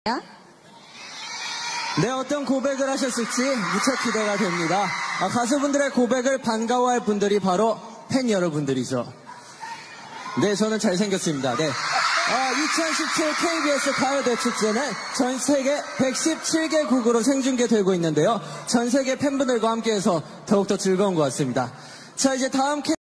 네, 어떤 고백을 하셨을지 무척 기대가 됩니다. 가수분들의 고백을 반가워할 분들이 바로 팬 여러분들이죠. 네, 저는 잘생겼습니다. 네. 2017 KBS 가요대축제는 전 세계 117개국으로 생중계되고 있는데요. 전 세계 팬분들과 함께해서 더욱더 즐거운 것 같습니다. 자, 이제 다음